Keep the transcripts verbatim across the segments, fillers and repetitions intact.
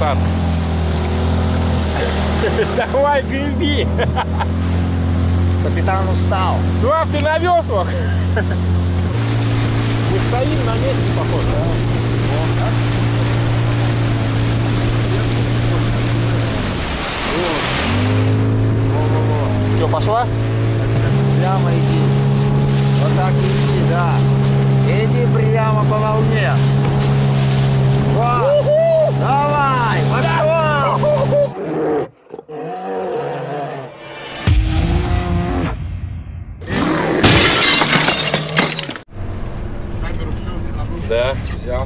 посадка. Давай, греби. Капитан устал. Слав, ты на веслах. Не стоим на месте, похоже. Что, пошла? Прямо иди. Вот так иди, да. Иди прямо по волне. Вот. Давай, пошел. Да, взял.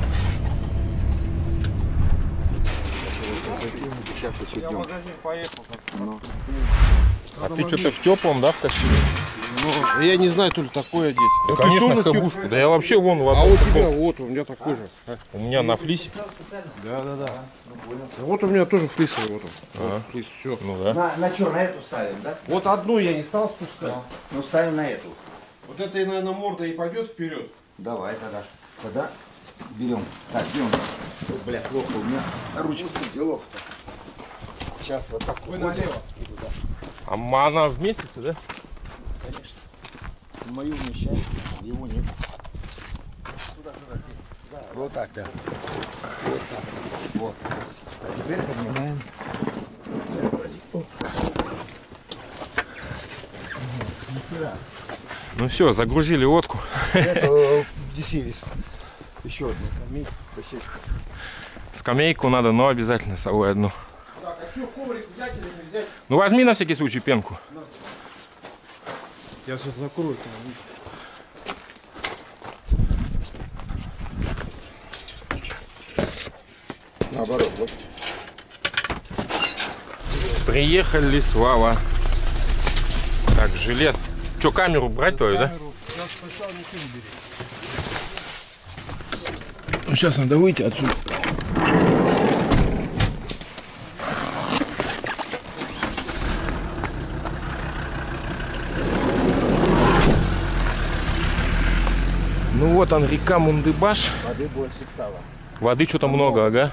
Сейчас еще Я в магазин поехал. Ну. А ты что-то в теплом, да, в костюме? Ну, я не знаю, то ли такое одеть. Да, Ну, ты конечно, тоже хэбушку. тёп- Да я вообще вон в А одном у тебя таком. вот, у меня такой же. А, У меня на флисе. Да, да, да. Вот у меня тоже флисовый, вот он. Ага. Вот, флис, все. Ну да. На, на что, на эту ставим, да? Вот одну я не стал спускать. Ну, ставим на эту. Вот это, наверное, морда и пойдет вперед. Давай тогда. Тогда берем. Так, берем. Ой, бля, плохо у меня ручка делов-то. Сейчас вот так. Вы налево. А она вместится, да? Конечно. В мою вмещается, его нет. Сюда, сюда, здесь. Да. Вот так, да. Вот так. Вот. А теперь поднимаем. Ну все, загрузили лодку. Это десерис. Еще одну скамейку, дощечку. Скамейку надо, но обязательно с собой одну. Так, а что, коврик взять или не взять? Ну возьми на всякий случай пенку. Я сейчас закрою. Наоборот, вот. Приехали, Слава. Так, жилет. Че, камеру брать твою, да? Ну, сейчас надо выйти отсюда. Ну вот он, река Мундыбаш. Воды больше стало. Воды что-то много, ага.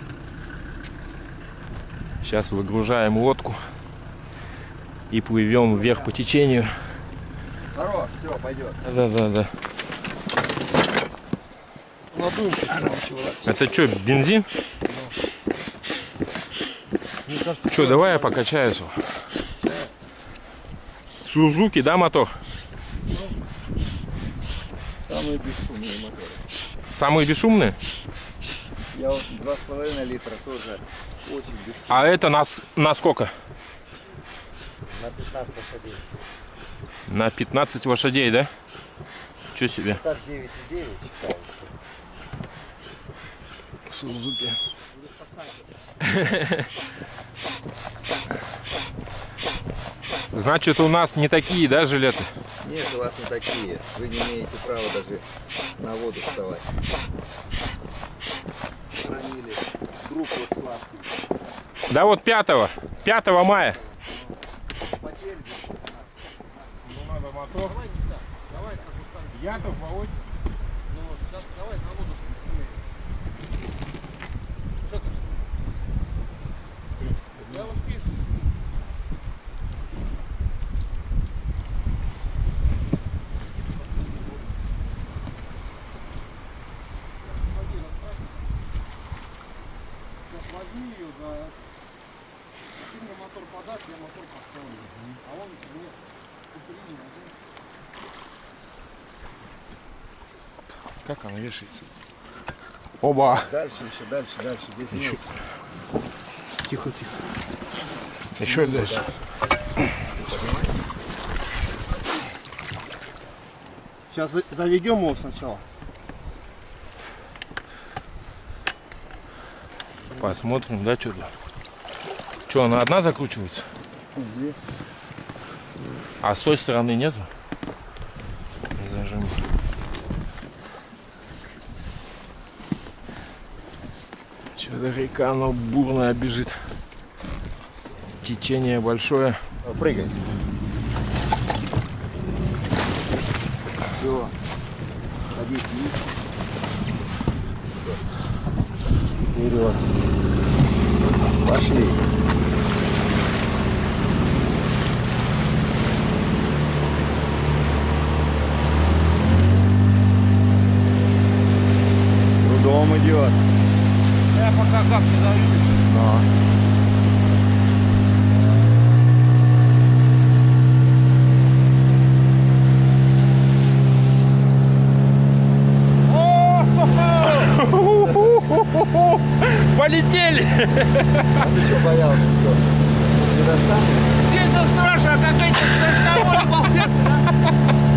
Сейчас выгружаем лодку и плывем вверх по течению. Хорош, все, пойдет. Да, да, да. Надуем. Это что, бензин? Мне кажется, Что, давай я покачаюсь. Сузуки, да, мотор? Самые бесшумные моторы. Самые бесшумные? Я вот два с половиной литра тоже очень бесшумный. А это на, с- на сколько? На пятнадцать лошадей. На пятнадцать лошадей, да? Что себе? Так девять и девять считается. Сузуки. Значит, у нас не такие, да, жилеты? Нет, у вас не такие. Вы не имеете права даже на воду вставать. Хранили друг вот Славки. Да вот пятого. пятого мая. Потерь. Ну надо мотор. Яков, Володь. ну, вот, сейчас давай на воду. Что ты? Я вот пишу. Возьми ее, да. Ты мне мотор подашь, я мотор поставлю. А он мне купили один. Как она вешается? Оба. Дальше еще, дальше, дальше. Здесь Еще. нет. Тихо, тихо. Еще дальше. Сейчас заведем его сначала. Посмотрим, да, что-то. Что, она одна закручивается? Здесь. А с той стороны нету? Зажим. Что-то река, она бурная бежит. Течение большое. Прыгай. Все. Садись вниз. Вперед. Пошли. Трудом идет. Я пока газ не даю. Но. Полетели! А ты что боялся, что? Не достанешь? Здесь страшно, как эти страшновой балбес, да?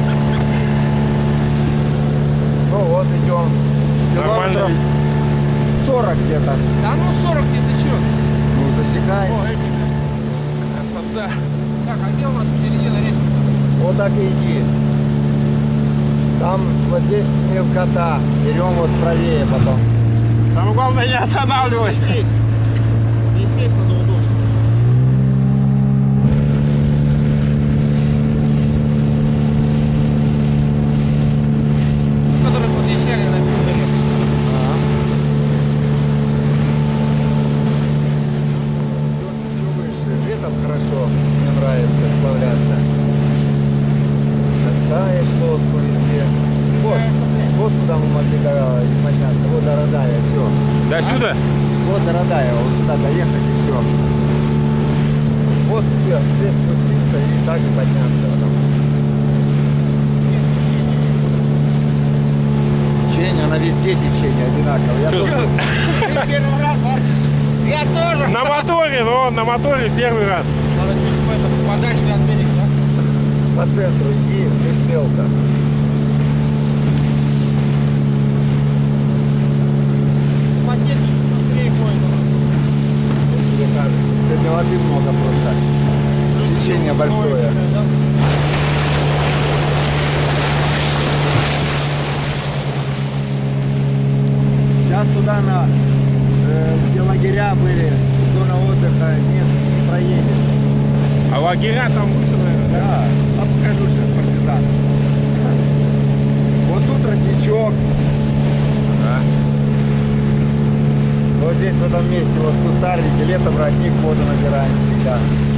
Ну вот идем. Нормально. Километров сорок где-то. Да ну сорок где-то что? Ну засекай. О, эти. Красота! Так, а где у нас середина речки? Вот так и иди. Там вот здесь мелкота. Берем вот правее потом. Самое главное, не останавливайся! Здесь. Не сесть надо удобно. Которые подъезжали на берег. Все выше. Летом хорошо. Мне нравится сплавляться. Доставишь лодку везде. Вот. Вот куда мы могли подняться. Вот до Родая. Все. До сюда? Вот до Родая. Вот сюда доехать и все. Вот все. Здесь спуститься и так и подняться. Потом. Течение, она везде течение одинаковое. Я Чё, тоже... Ты первый раз, да? Я тоже. На моторе, но на моторе первый раз. Надо чуть подальше от берега, да? По центру иди, здесь мелко. Пакетик быстрее ходит. Тебе кажется. Сегодня воды много просто. Течение большое. Сейчас туда, на, э, где лагеря были, зона отдыха, нет, не проедешь. А лагеря там выше, наверное. Да, а покажу сейчас партизан. Вот тут родничок. Да. Вот здесь в этом месте, вот кустарники, летом родник, воду набираем всегда.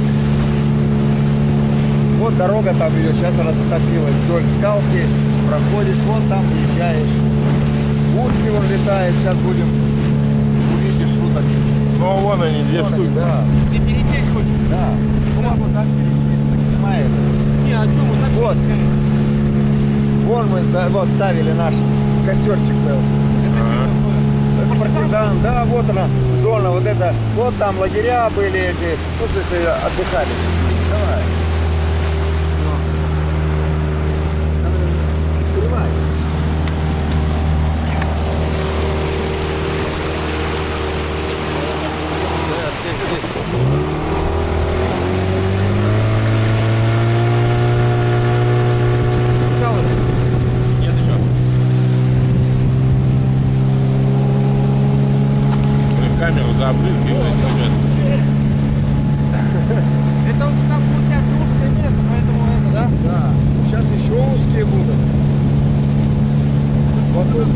Вот дорога там ее, сейчас она затопилась вдоль скалки, проходишь, вон там въезжаешь. Утки вон летают, сейчас будем, увидишь уток. Ну вон они, две Вон они, штуки. Да, Ты пересесть хочешь? да. Ну, вот так пересесть, так снимает. Не, а что мы так Вот. пересели? Вон мы за- вот ставили наш костерчик был. Это что такое? Это партизан, да, вот она, зона, вот это, вот там лагеря были эти, ну, то есть отдыхали. Давай. Понимаешь? Нет еще. Блин, камеру забрызгивает. Это вот там получается узкое место, поэтому это, да? Да. Сейчас еще узкие будут. Вот тут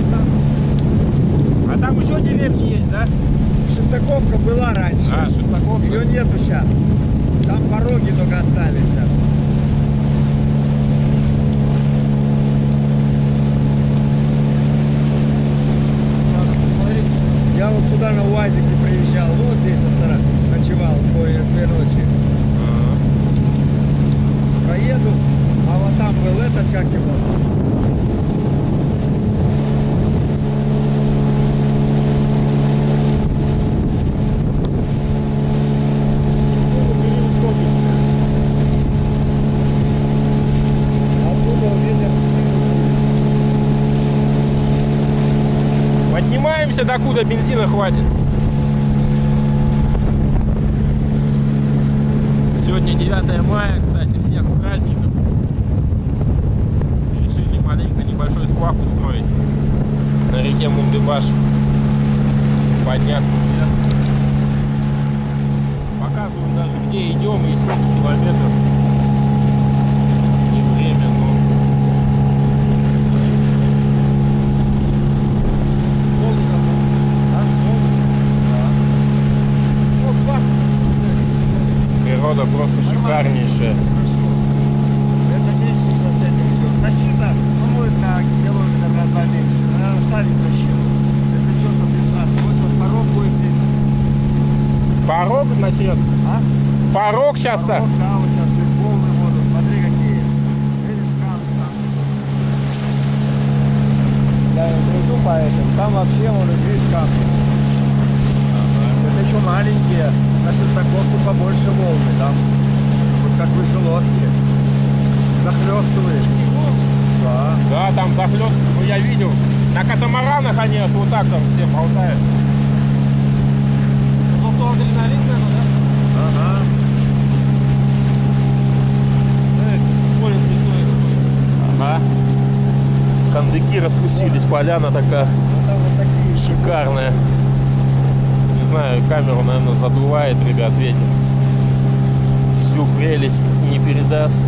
А там еще деревни есть, да? Шестаковка была раньше. А, Шестаковка. Ее нету сейчас. Там пороги только остались. Надо посмотреть. Я вот сюда на УАЗике приезжал, вот здесь на ночевал двое, две ночи. Проеду, а вот там был этот, как его. Оттуда ветер Поднимаемся, докуда бензина хватит. Сегодня девятое мая, кстати, всех с праздником. Решили маленько небольшой сплав устроить на реке Мундыбаш. Подняться вверх. Показываем даже, где идем и сколько километров. Не время, но... А? природа просто шикарнейшая. Это меньше за это идет. Защита, по-моему, на километр на два меньше. Наверное, ставить защиту. Это что-то прекрасно. Вот он порог будет здесь. Порог начнет. А? Порог сейчас-то. Порог, да, вот сейчас здесь полный воду. Смотри, какие. Видишь, камни там. Я иду по этому. Там вообще, вот, видишь, камни. Это еще маленькие. На Шестаковку побольше волны. Там вот как выше лодки. Захлестываешь. Да. Да, там захлест, ну, я видел. На катамаранах они аж вот так там все болтают. Зато адреналин, наверное, да? Ага. Поле цветное. Ага. Кондыки распустились, поляна такая Ну там вот такие. шикарная. Не знаю, камеру, наверное, задувает, ребят, ветер. Всю прелесть не передаст.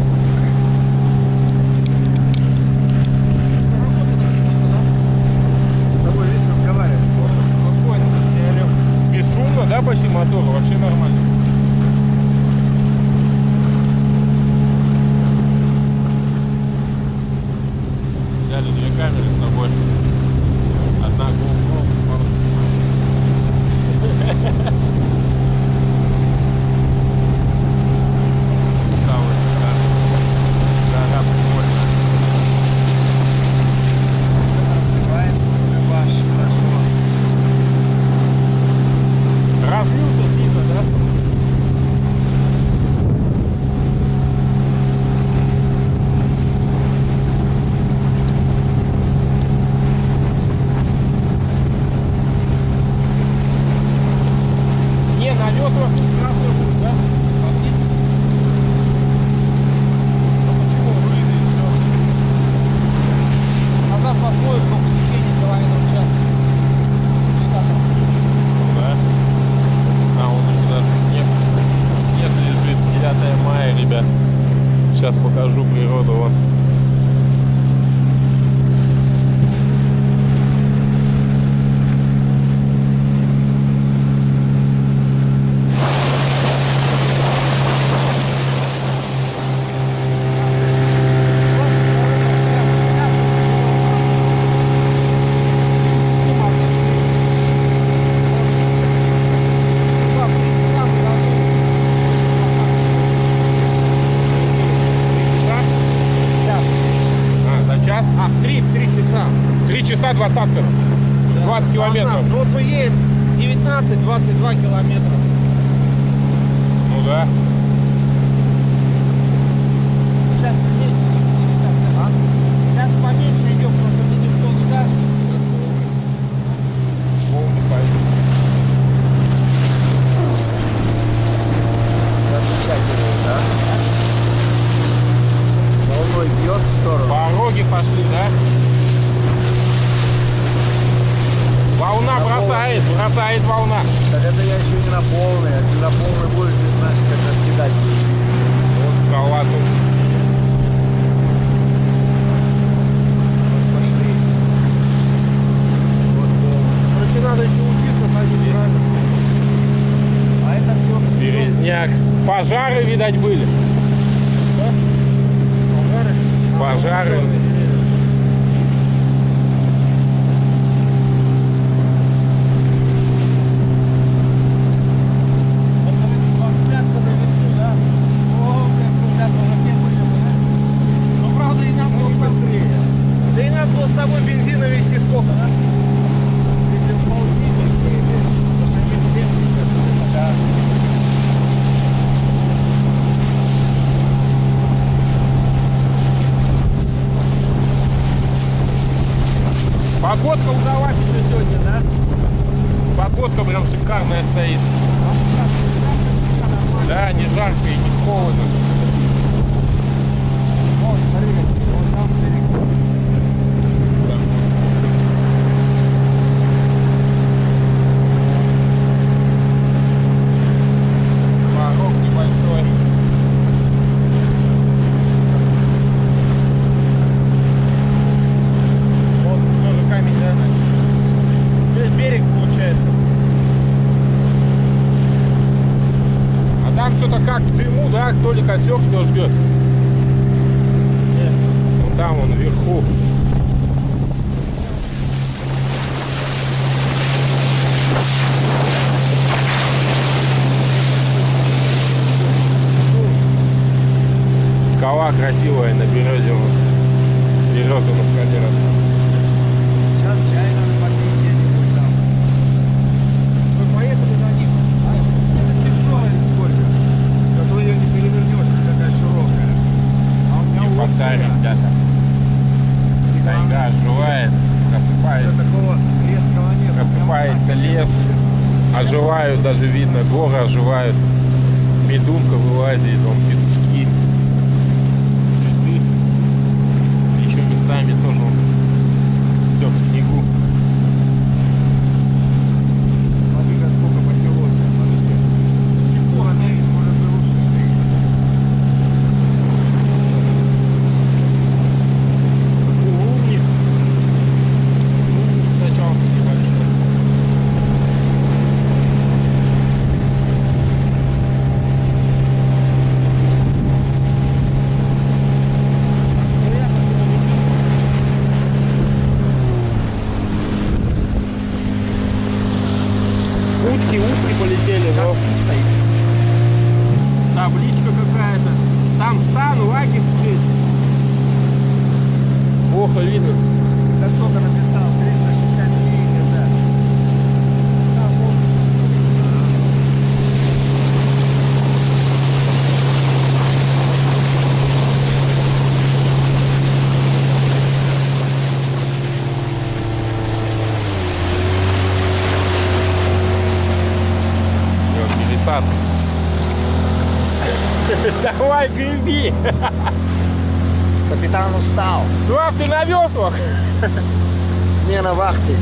С тобой весь разговаривает. Спокойно, я орёл. Бесшумно, да, почти мотор? Вообще нормально. Взяли две камеры с собой. Одна GoPro, пару снимаем. Ставлю, да. Гора прикольная. Открывается, ваш, хорошо. Разлился сильно, да? Не, на веслах красный будет, да? Назад по слою, сколько течение километров в час. Индикатор. Да. А, он еще даже снег. Снег лежит. девятое мая, ребят. Сейчас покажу природу. Вон. А, за час? А, в три, в три часа. В три часа двадцатка. двадцать километров. Ну вот мы едем девятнадцать-двадцать два километра. Ну да. Сейчас поменьше. А? Сейчас поменьше идем, потому что мне никто не даст. Волны пойдут. Замечательно, да? Волной бьет в сторону. Пороги пошли, да? Волна бросает, бросает волна. Так это я еще не на полной. Если на полной будешь, ты знаешь, как раскидать будешь. Вот скала тут. Пошли. Вот полная. Короче, надо еще учиться ходить, правильно? А это все. Березняк. Пожары, видать, были. Пожары? Пожары. Ну, правда, и нам было быстрее. Да и надо было с собой бензина везти сколько, да? Если полтинник, лошадей семьдесят, да. Погодка удалась еще сегодня, да? Погодка прям шикарная стоит. Да, не жарко и не холодно. Вот, смотри, вот там далеко. Порог небольшой. Вот тоже камень, да? Здесь берег получается. А там что-то как в дыму, да, Толик осек, кто ждет. Вон там, он вверху. Скала красивая на березовом. Березовом скале растет. Сейчас чай надо попить где-нибудь там. Мы поехали на них. А это тяжело или сколько? Зато ее не перевернешь, она такая широкая. А у меня Не узкая. фонтане, ребята. И главное, Тайга оживает, что просыпается. такого резкого нет. Просыпается лес. Оживают, даже видно, горы оживают. Медунка вылазит, вон петушки. Цветы. Еще местами тоже вон все в снегу. Смотри, сколько поднялось. Смотрите. Тепло, меньше, может быть, лучше шли. Умник. Сначался небольшой. Утки, утки полетели, но табличка какая-то. Там стан, лагерь. Плохо видно. Да сколько написал? триста шестьдесят три где-то. Пересадка. Давай, греби. Капитан устал. Слав, ты на веслах. Смена вахты.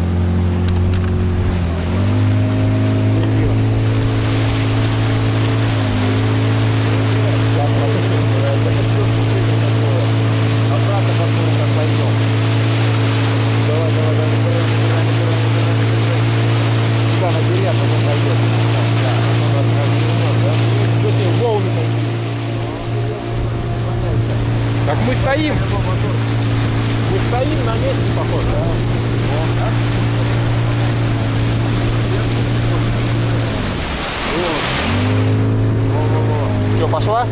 Обратно посмотрим, как пойдем. Давай, давай, давай, давай, давай, давай, давай. Сюда набери, а потом пойдем. Да, а то нас развернет, да? Что тебе волны там? Так мы стоим. Мы стоим на месте, похоже. Да? Что, пошла?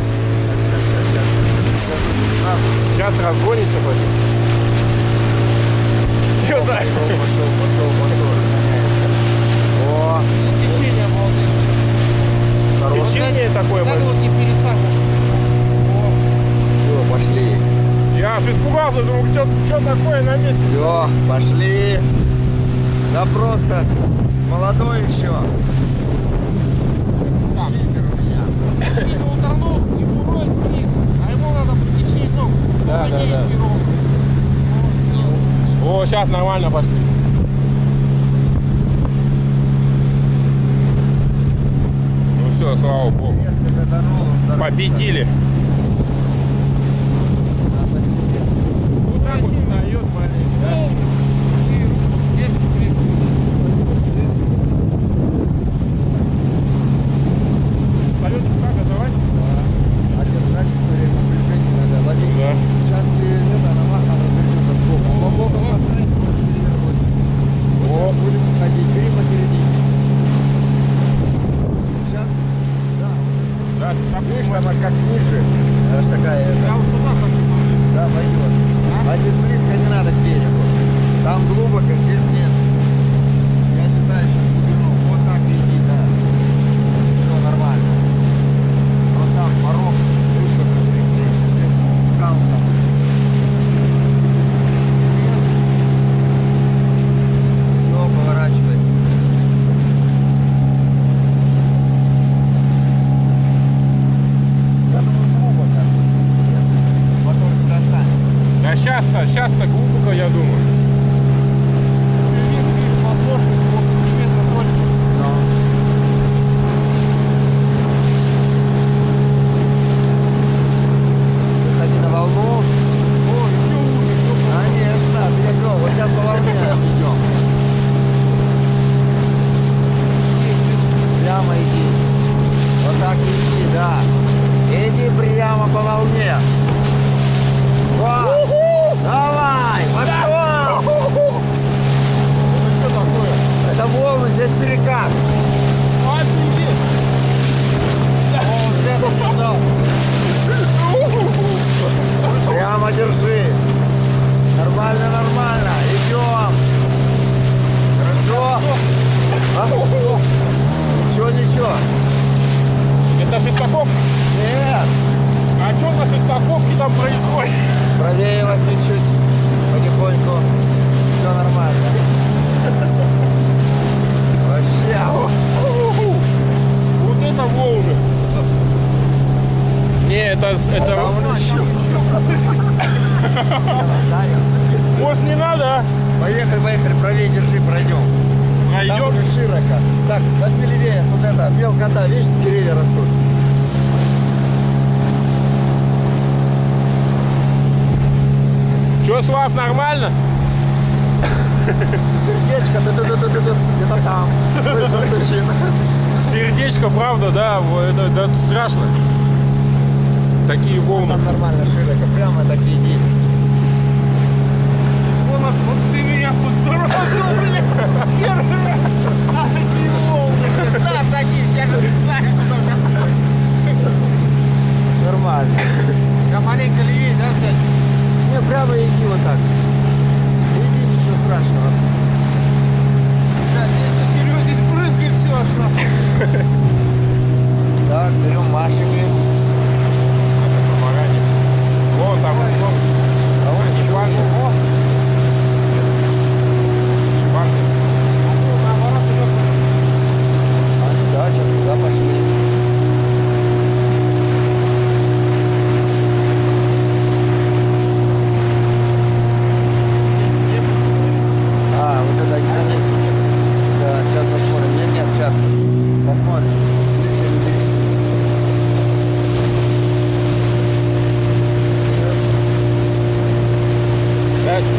Сейчас разгонится хоть. Что дальше? Пошел, пошел, пошел. О, Течение волны. хорошо. Течение такое Надо большое. вот не пересадка. Все, пошли. Я аж испугался, думал, что, что такое на месте. Все, пошли. Да просто молодой еще. Шкипер у меня. Сильно утонул и брось вниз. А ему надо по течению. Да, да, да. О, сейчас нормально пошли. Ну все, слава богу. Резко катанул, он дорогу Победили. Вот так вот встает маленький, да? Встает как газовать? А держать все время напряжение надо. Вадим, Да. сейчас ты это, на мах, она развернется сбоку. По бокам поставить, может перевернуть. Вот О. сейчас будем ходить, бери посередине. Сейчас, да. Да, там Видишь, там аж как ниже. Аж такая, это, Я вот туда хочу. да, пойдет. А здесь близко не надо к берегу. Там глубоко, здесь нет. Я не знаю, сейчас глубину. Вот так иди, да. Все нормально. Вот там порог, выше, здесь скал там. Все, поворачивай. Да, ну, глубоко. Потом не достанет. Да сейчас-то, сейчас-то глубоко, я думаю. Выходи на волну. Конечно, бегу. Вот сейчас по волне идем. Прямо иди. Вот так иди, да. волне. Во. Давай, пошел. Что такое? Это волны, здесь перекат. Офигеть! Он рядом подал. Прямо держи. Нормально, нормально. Идем. Хорошо. А? Ничего, ничего. Это шестаковка? Нет. А что на шестаковке там происходит? Правее вас чуть-чуть. Потихоньку. Все нормально. Вообще. Вот это волны. Не, это... это... Может не надо, а? Поехали, поехали, правее держи, пройдем. Там Пройдем. уже широко. Так, возьми левее, вот это, мелкота, видишь, деревья растут. Че, Слав, нормально? Сердечко, ты-ты-ты-ты-ты, где-то там. Высоточен. Сердечко, правда, да, во- это, это страшно. Такие волны. Там нормально, широко, прямо так иди. Вон, вот ты меня поцарапал, блин. Первый раз. А какие волны, блин. Да, садись, я же не знаю, куда. Нормально. Я маленько левее, да, взять? Не, прямо иди вот так. Иди, ничего страшного. Да, это Серёга здесь брызгает все аж. Так, берем Машики. Вон там, вон. А вон Не банки. Не банки. А, да, сейчас туда пошли. А, вот это не. Да, сейчас посмотрим. Нет, нет, сейчас. Посмотрим. Дальше.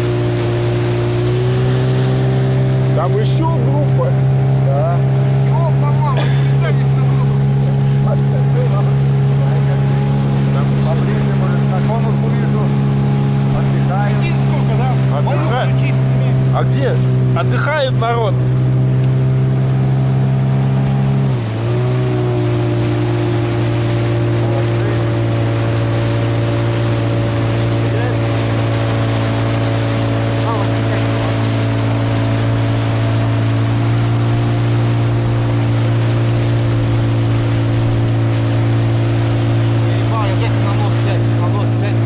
Там еще группа. Да. Ёпта, мама, нифига здесь намного. Поближе, может, знакомых увижу. Отдыхаю. Видишь, сколько, да? Отдыхает. Ключи сними. А где? Отдыхает народ. Ебал, я Жека на нос сядь, на нос сядь.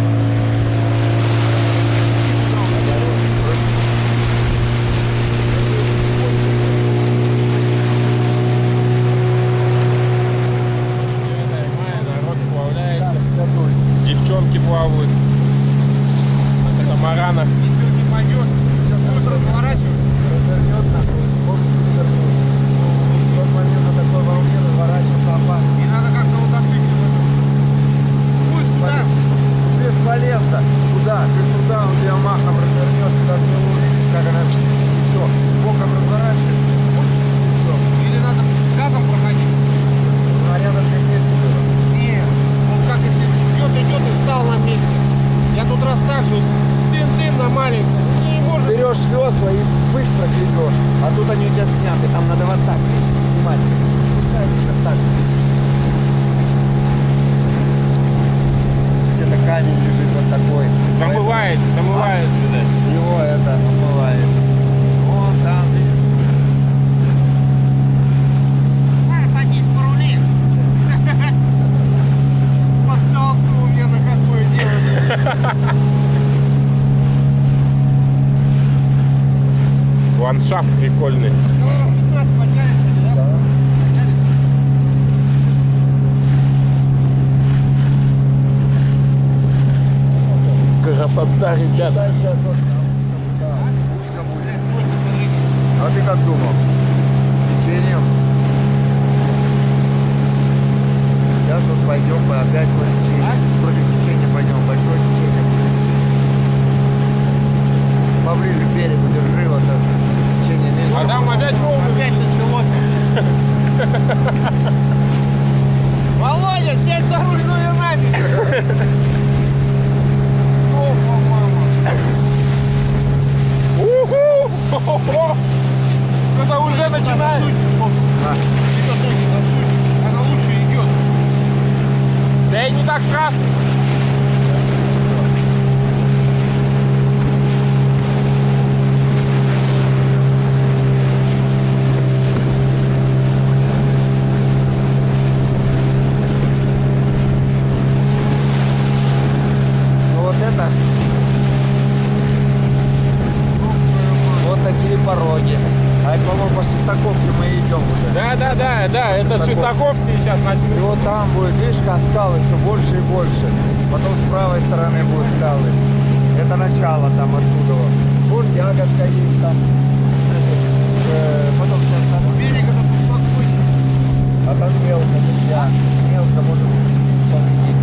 Народ сплавляется. Девчонки плавают на катамаранах. Если он не пойдет, сейчас будет разворачивать. Развернется, может развернуться. В тот момент на такой волне разворачиваться опасно. И надо как-то мотоцикле. Будет сюда. Бесполезно. Куда? Ты сюда, он тебя махом развернет, ты даже не увидишь, как она все. Боком разворачивает. Все. Или надо с газом проходить. А рядом как нет было. Нет, он как если идет, идет и встал на месте. Я тут раз так же, дын-дын на маленькую. Не может. Берешь весла и быстро гребешь. А тут они у тебя сняты. Там надо вот так вести, снимать. Пускай так. Где-то камень лежит вот такой. Замывает, замывает, видать. Его это омывает. Вон там, видишь. А, садись, порули. Подтолкнул меня на какое дело. Ландшафт прикольный. Ну, надо поднялись, да? Да. Поднялись. Красота, ребята. Да, сейчас вот там узкому, да, узкому. А ты как думал? Течением? Сейчас вот пойдем мы опять против течения. Против течения пойдем, большое течение. Поближе к берегу держи, вот это течение меньше. А там опять волны. Опять началось. Володя, сядь за руль, ну и нафиг! Опа, мама! Уху! Это уже начинает. Она лучше идет. Да и не так страшно. Ну вот это. Вот такие пороги. А это, по-моему, по Шестаковке мы идем уже. Да, да, да, да, это Шестаковский сейчас И начнет. вот там будет, видишь, как скалы все больше и больше. Потом с правой стороны будут скалы. Это начало там оттуда. Вот ягодка есть там. Э, Потом сейчас там Берег это тут спокойнее. а там мелко нельзя. Мелко может повредить.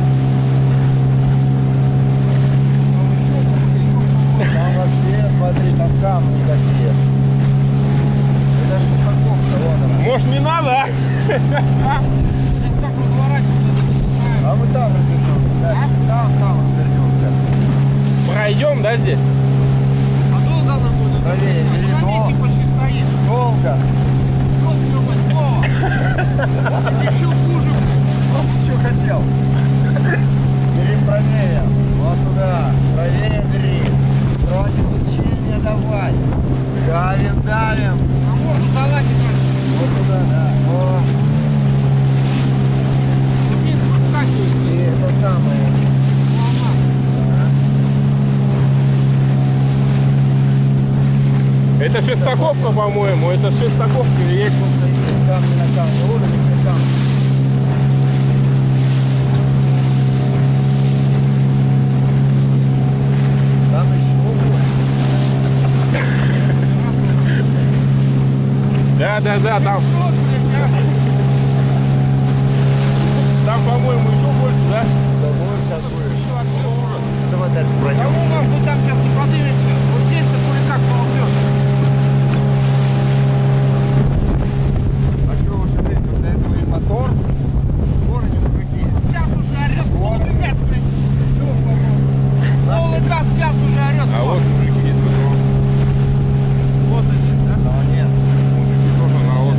Там вообще, смотри, там камни какие. Это Шестаковка, вон она. Может, не надо, а? Сейчас как разворачиваться, не знаю. А мы там развернемся. Да? Там, там развернемся. Пройдем, да, здесь? А долго она будет? Правее, На велико. месте почти стоит. Долго. Вот что Вова. Еще хуже. Вот что хотел. Бери правее. Вот туда. Правее бери. Вроде течение давай. Давим, давим. А можно залазить дальше. Вот туда, да. О. Вниз подскакивает. И это самое. Волна. Это Шестаковка, по-моему. Это Шестаковка или есть? Камни на камни. Уровень на камни. Там еще будет. Да, да, да, там, Вот, блядь, а. там, по-моему, еще больше, да? Да вот сейчас будет. Что вообще ужас. Давай дальше пройдем. Кому вам вот там сейчас не поднимется? Вот здесь-то кое-как ползет. А что вы жалеете? Вот до этого и мотор. Корни мужики. Сейчас уже орет полный газ, блядь. Полный газ сейчас уже орет. А вот мужики есть, но Вот они, да? Но нет. мужики тоже на вот.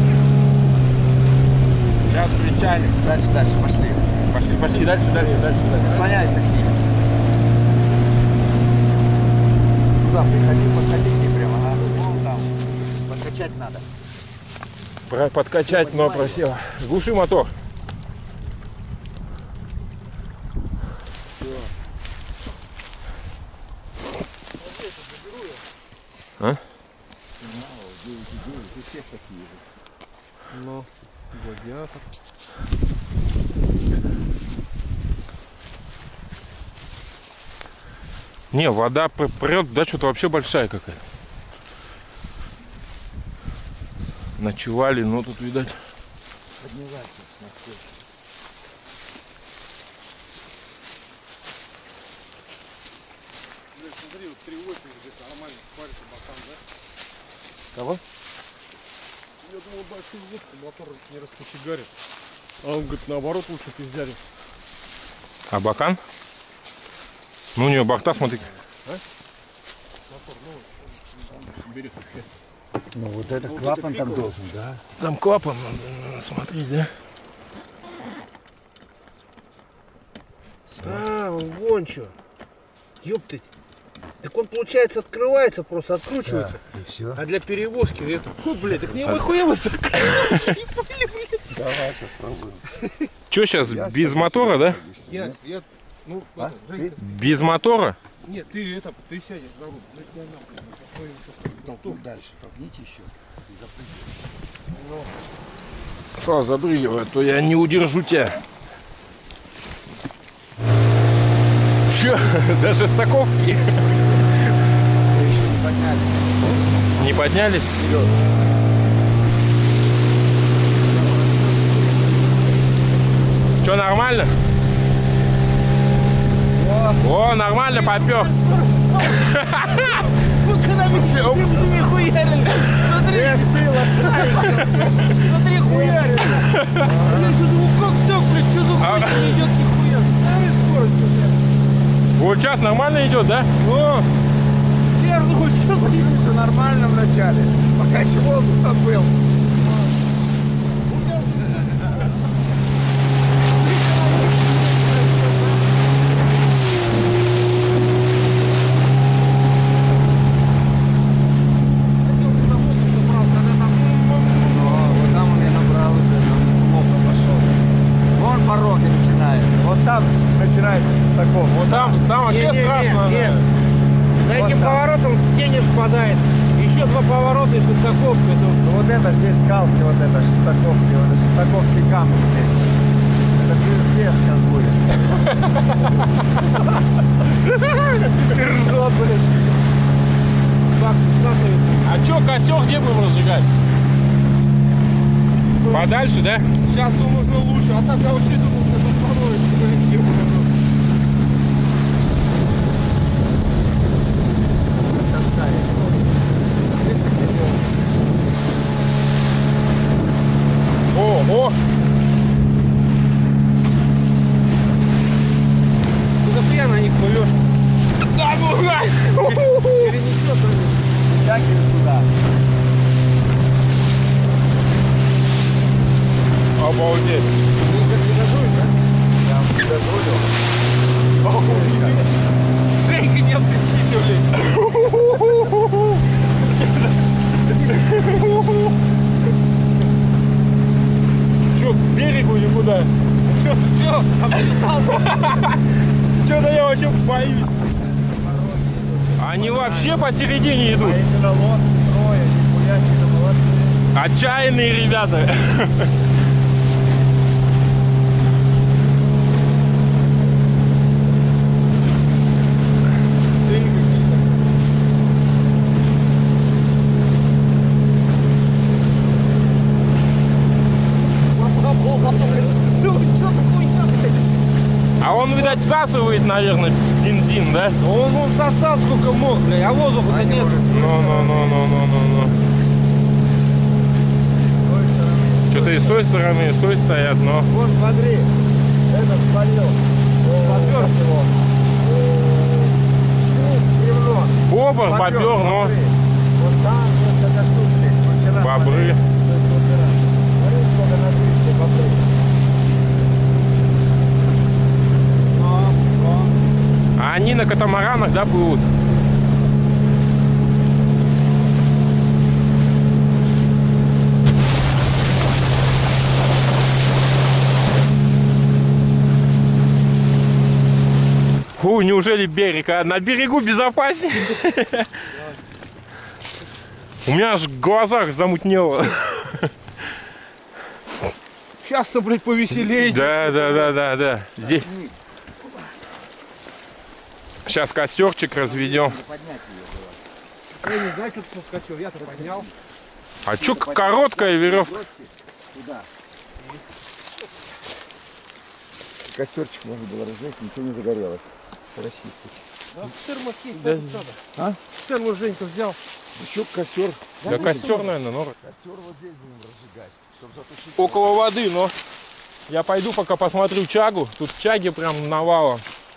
Сейчас причалим. Дальше, дальше, пошли. Пошли, пошли, дальше, дальше, дальше, дальше. Слоняйся к ним. Туда приходи, подходи к ним прямо. Ага. Вон там. Подкачать надо. Про- Подкачать, но просела. Глуши мотор. А? Ну, гладиатор. Не, вода пр- прет, да, что-то вообще большая какая-то. Ночевали, но тут, видать. Смотри, вот три восемь где-то нормально парит бокам, да? Кого? Я думал, большой водку мотор не раскочегарит. А он говорит, наоборот, лучше пиздярит. А бакан? Ну, у нее бахта, смотри. Мотор, ну, берет вообще. Ну вот это клапан там должен, да? Там клапан, надо смотреть, да? А, он вон что. Ёптыть. Так он, получается, открывается, просто откручивается. И все. А для перевозки это... Фу, блядь, так не хуя высоко. Давай сейчас пробуем. Что сейчас, без мотора, да? Я, я, ну, А? это, Женька, Без мотора? нет, ты это, ты сядешь за руль. Ну, я нахуй, со своим чувством. Толкнуть дальше, толкните еще. И запрыгивайте. Слава, забрыгивай, а то я не удержу тебя. Че, до Шестаковки? Вы еще не подняли. Не поднялись? Вперед. Че, нормально? О, нормально, попер. Ну, когда мы с ним не хуярили. Смотри, Эх ты, лошадь! смотри, хуярили. Я еще думал, как А- Не идет нихуя. Старый скорость уже. Вот сейчас нормально идет, да? О! Первый учет. Все нормально в начале, пока еще воздух там был. Вот там он я набрал уже, там плохо пошел. Вон пороги начинает. Вот там начинается Шестаков. Вот там, там вообще Не, не, не, страшно. не. да. За Вот этим там. поворотом тень впадает. Еще два поворота и Шестаковка. Ну, вот это здесь скалки, вот это Шестаковки, вот это Шестаковский камни здесь. Это пиздец сейчас будет. Ржет, блин. Так, скатывается. А чё, костер где будем разжигать? Подальше, да? Сейчас думаю, уже лучше. А так я вообще думал, что это становится. Блин, чего уже. О, о! Ты нахуя на них плывешь? Да, ну, Перенесет, блин. Тягивай туда. Обалдеть. Они как не газуют, да? Я вам дозволил. Шейка не причитывали. Чё, к берегу или куда? Что ты все? Облетался. Чё-то я вообще боюсь. Они вообще посередине А идут. эти на лодке трое, нихуя себе молодцы. Отчаянные ребята. А он, видать, всасывает, наверное, бензин, да? Он, он сосал сколько мог, блядь, а воздуха-то нет. Ну-ну-ну-ну-ну-ну-ну. Что-то и с той стороны, и с той стоят, но... Вот смотри, этот спалил. Попер его. Бревно. Бобр, попер, но... смотри. Вот там несколько штук здесь. Вот вчера Бобры. смотри, смотри, сколько на двести бобры. А они на катамаранах, да, плывут? Фу, неужели берег? А на берегу безопаснее? У меня аж в глазах замутнело. Сейчас-то, блядь, повеселее. Да, да, да, да, да. Здесь. Сейчас костерчик разведем. Я не знаю, что ты соскочил, я-то поднял. А чё короткая веревка? Костерчик можно было разжечь, ничего не загорелось. Расчистить. Да, термос есть, Да. да, А? термос Женька взял. Еще костер. Да костер, наверное, но... Костер вот здесь будем разжигать, чтобы затушить. Около воды, но... Я пойду пока посмотрю чагу. Тут чаги прям навалом.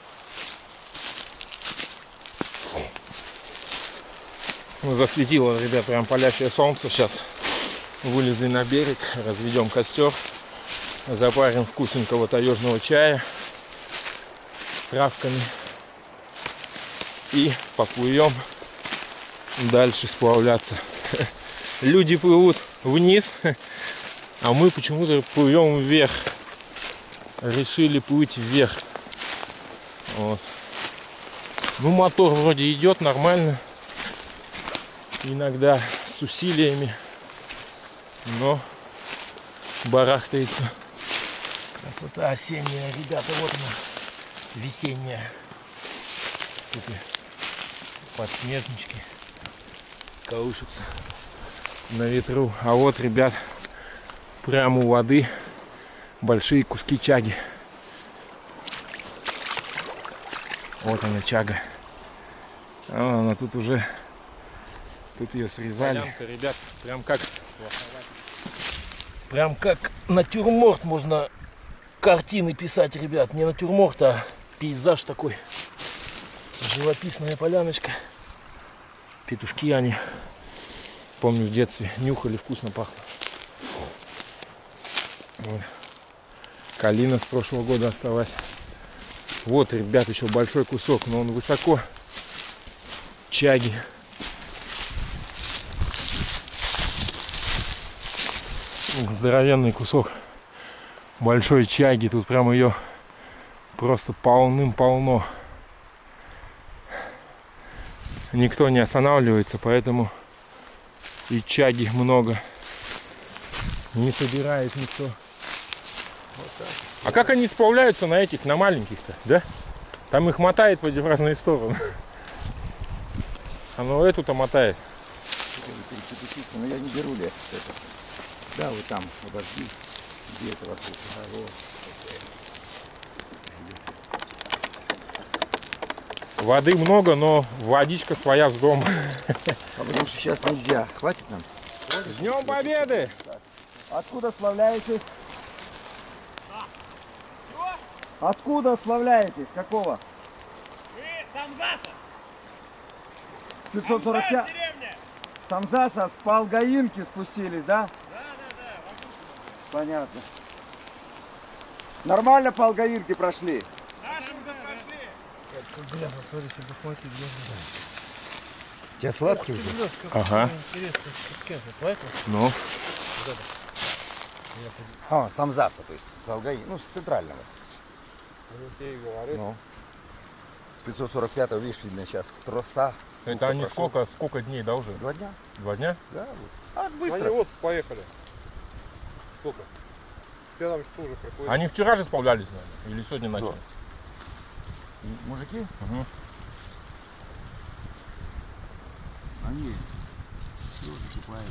Засветило, ребят, прям палящее солнце. Сейчас вылезли на берег, разведем костер, запарим вкусненького таежного чая с травками и поплывем дальше сплавляться. Люди плывут вниз, а мы почему-то плывем вверх. Решили плыть вверх. Вот. Ну, мотор вроде идет нормально. Иногда с усилиями, но барахтается. Красота осенняя, ребята, вот она, весенняя. Тут и подснежнички колышутся на ветру. А вот, ребят, прямо у воды большие куски чаги. Вот она, чага. А она тут уже... Тут ее срезали. Полянка, ребят, прям как прям как натюрморт можно картины писать, ребят. Не натюрморт, а пейзаж такой. Живописная поляночка. Петушки они, помню, в детстве нюхали, вкусно пахло. Вот. Калина с прошлого года осталась. Вот, ребят, еще большой кусок, но он высоко. Чаги. Здоровенный кусок большой чаги. Тут прям ее просто полным-полно. Никто не останавливается, поэтому и чаги много. Не собирает никто. Вот так. А как они справляются на этих, на маленьких-то, да? Там их мотает в разные стороны. Оно эту-то мотает. Но я не беру лес. Да, вот там, подожди. Где это вокруг? А, вот. Воды много, но водичка своя с дома. А потому что сейчас нельзя. Хватит нам? С Днем Победы! Откуда сплавляетесь? Откуда сплавляетесь? Какого? Самзаса! пятьсот сорок пять? Самзаса с Полгаинки спустились, да? Да, да, да. Понятно. Нормально по Алгаирке прошли? Нашим да прошли. Бля, посмотри, чтобы хватит, Тебя сладкий уже? Ага. Интересно, что поэтому? Ну. А, Самзаса, то есть с Алгаи, ну, с центрального. Ну. С пятьсот сорок пятого, видишь, видно сейчас троса. Это они сколько, сколько дней, да, уже? Два дня. Два дня? Да, вот. А, быстро. Они вот поехали. Сколько? В пятом часу уже приходит. Они вчера же справлялись, наверное, или сегодня начали? Мужики? Угу. Они тоже шипают.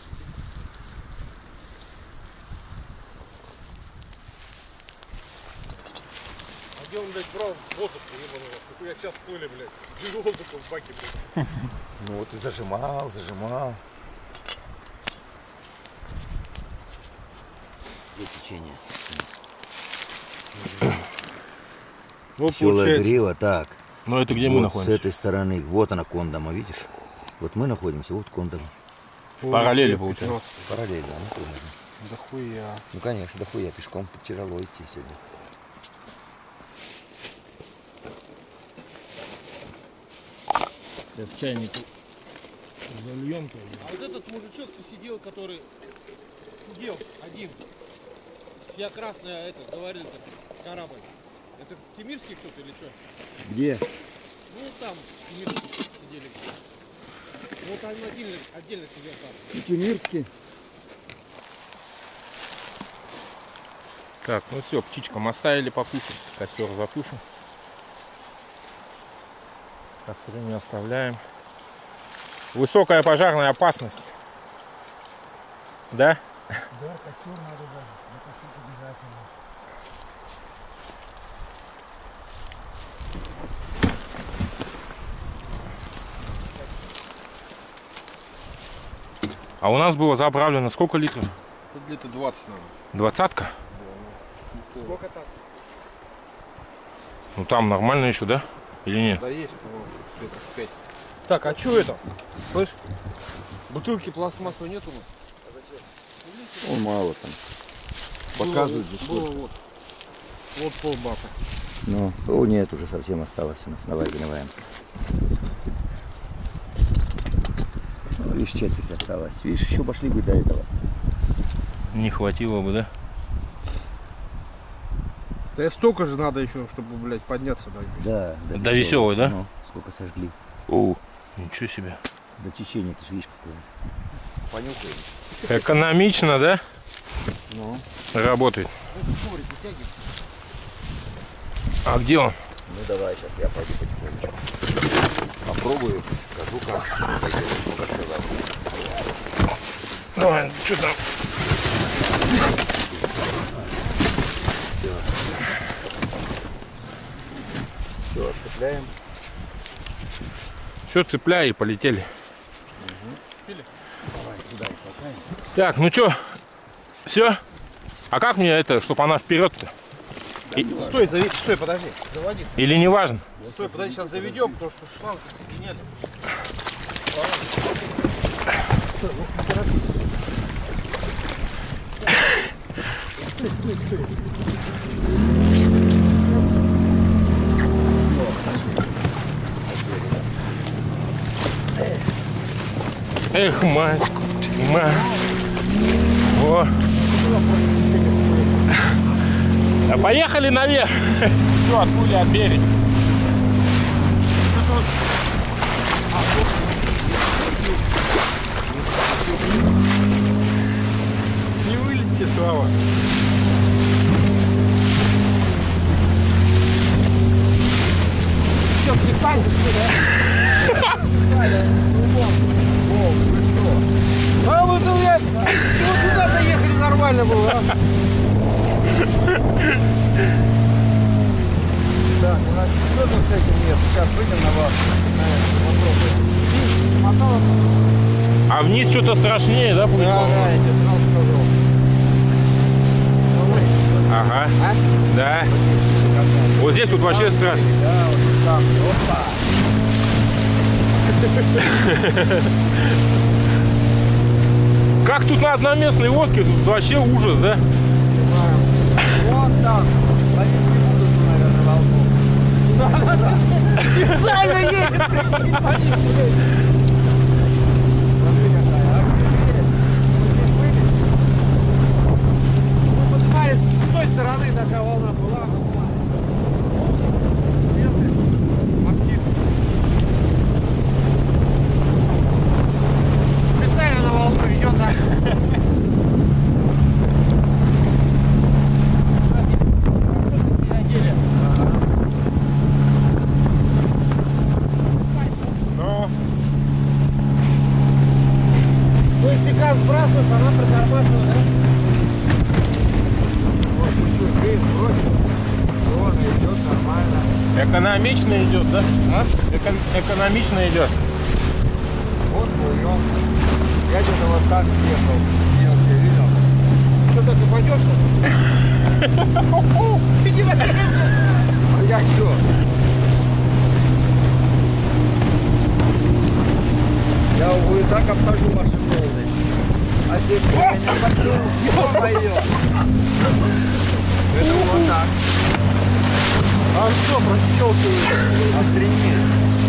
А где он, блядь, брал воздух, ебаного? Как я сейчас плыли, блядь. Без воздуха в баке, блядь. Ну вот и зажимал, зажимал. Где течение? Вот Села получается. Грива, так. Ну это где вот мы с находимся? этой стороны, вот она Кондома, видишь? Вот мы находимся, вот Кондома. Параллели получается. Параллельно, ну примерно. Да хуя. Ну конечно, да хуя, пешком тяжело идти сегодня. Сейчас чайник зальем. А вот этот мужичок сидел, который сидел один. Я красная, это, говорил, корабль. Это Кемирский кто-то или что? Где? Ну там, Кемирский сидели. Вот он отдельно, отдельно сидел там. Тимирский. Так, ну все, птичкам оставили покушать. Костер затушим. Костры не оставляем. Высокая пожарная опасность. Да? Да, костер надо даже. Затушить обязательно. А у нас было заправлено сколько литров? Тут где-то двадцать, наверное. Двадцатка? Сколько там? Ну там нормально еще, да? Или нет? Да есть, ну, где-то с пять. Так, а что это? Слышь? Бутылки пластмассовой нету? Он мало там. Показывают же Было сколько. вот. Вот полбака. Ну, о, нет, уже совсем осталось у нас, давай выливаем. Ну, видишь, четверть осталось. Видишь, еще пошли бы до этого. Не хватило бы, да? Да и столько же надо еще, чтобы, блядь, подняться. Да. Да, До Веселой, да? Ну, сколько сожгли. О, ничего себе. До течения, ты же видишь какое. Понюхаем. Экономично, да? Ну. Работает. А где он? Ну давай, сейчас я пойду потихонечку. Попробую, скажу как. Пойдем, сколько сказал. Давай, что там? Все, отцепляем. Все, цепляй и полетели. Давай, туда и хватаем. Так, ну что, все? А как мне это, чтобы она вперед-то Стой, зави... Стой, подожди. Заводи. Или не важно? Стой, подожди, сейчас заведем, потому что шланг соединяли. Эх, мать, ма. О. А поехали наверх. Все, отпули от берега. Не вылетите, Слава. Все, припали, да? А вот ну, я... Вот туда заехали, нормально было, а? Да, у нас что-то с этим нет. Сейчас выйдем на вас. Попробуем. А вниз что-то страшнее, да, будет? Да, да, я тебе сразу сказал. Ага. А? Да. Вот здесь вот вообще страшно. Да, вот там. Опа. Как тут на одноместной лодке? Тут вообще ужас, да? Вот там. Ловить не будут, наверное, волну. Специально едет! Смотри, какая, а? Мы поднимались с той стороны, такая волна была. Специально на волну идет, да? Но То есть ты как сбрасываешь, она притормаживает, да? Вот чуть-чуть вниз бросил. Вон идет нормально. экономично идет, да? А? Эко- экономично идет. Вот плывем. Я где-то вот так ехал. Елки, видел? Что так упадешь? Иди на А я что? Я его и так обхожу ваши волны. А здесь я не поднял. Ё-моё! Это вот так. А что, прощелкивает? Охренеть.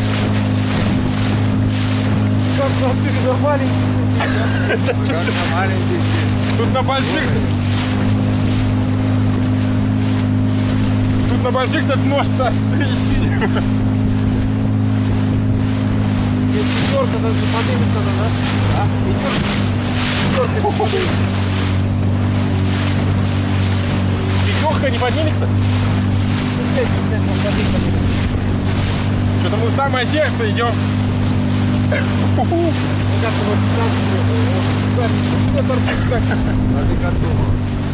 Как на ты на маленький? Как на маленький. Тут на больших... Тут на больших этот нож стоит. Если пятерка даже поднимется, да? А? Пятерка. Пятерка поднимется. Пятерка не поднимется? Пять, пять, он поднимется. Что-то мы в самое сердце идем. Мне кажется, вот там вот, сюда торчит как. А ты как думал?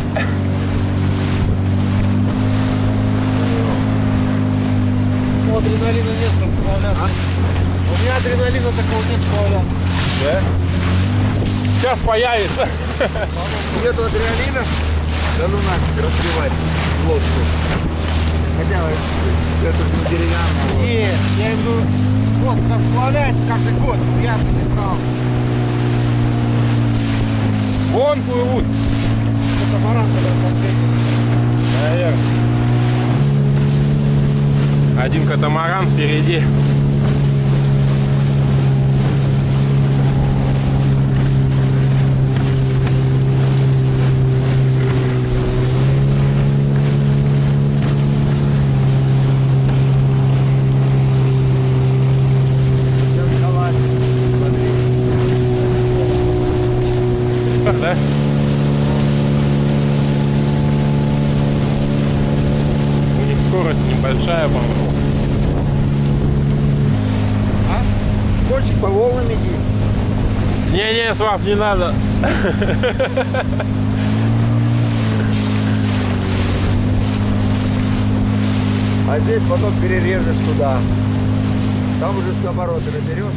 Ну, адреналина нет, чтобы справляться. У меня адреналина такого нет справляться. Да? Сейчас появится. Нету адреналина? Да ну нафиг, разбивать лодку. Хотя бы это же не деревянная. Нет, я имею в виду, вот, как сплавляется каждый год, я бы не стал. Вон плывут. Это баран, когда последний. Наверное. Один катамаран впереди. Да? У них скорость небольшая, по-моему. Хочешь по волнам иди? Не-не, Слав, не надо. А здесь потом перережешь туда. Там уже скобороты наберешь.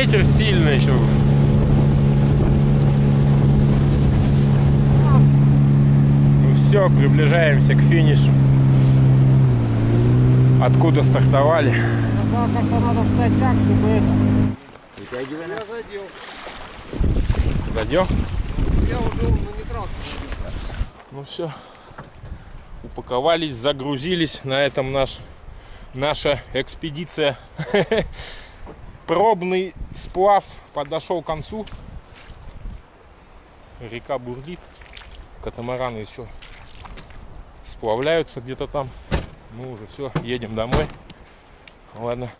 ветер сильный еще. Ну все, приближаемся к финишу. Откуда стартовали? Как-то надо встать так, чтобы это. Вытягивай Я нас. задел. Зайдем? Я уже на нейтралку. Ну все. Упаковались, загрузились. На этом наш, наша экспедиция. Пробный сплав подошел к концу. Река бурлит. Катамараны еще сплавляются где-то там. Мы уже все, едем домой. Ладно.